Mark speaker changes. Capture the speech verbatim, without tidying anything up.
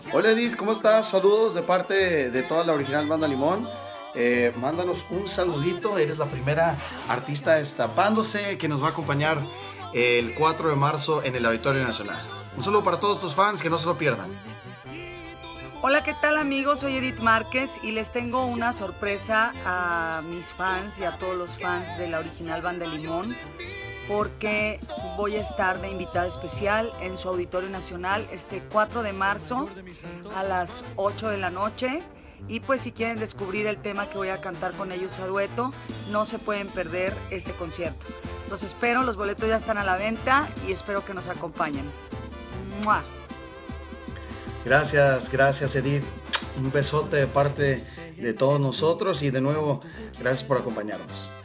Speaker 1: Hola Edith, ¿cómo estás? Saludos de parte de toda la original Banda Limón. Eh, mándanos un saludito, eres la primera artista destapándose que nos va a acompañar el cuatro de marzo en el Auditorio Nacional. Un saludo para todos tus fans, que no se lo pierdan.
Speaker 2: Hola, ¿qué tal amigos? Soy Edith Márquez y les tengo una sorpresa a mis fans y a todos los fans de la original Banda Limón, porque voy a estar de invitada especial en su Auditorio Nacional este cuatro de marzo a las ocho de la noche. Y pues si quieren descubrir el tema que voy a cantar con ellos a dueto, no se pueden perder este concierto. Los espero, los boletos ya están a la venta y espero que nos acompañen. ¡Mua!
Speaker 1: Gracias, gracias Edith. Un besote de parte de todos nosotros y de nuevo, gracias por acompañarnos.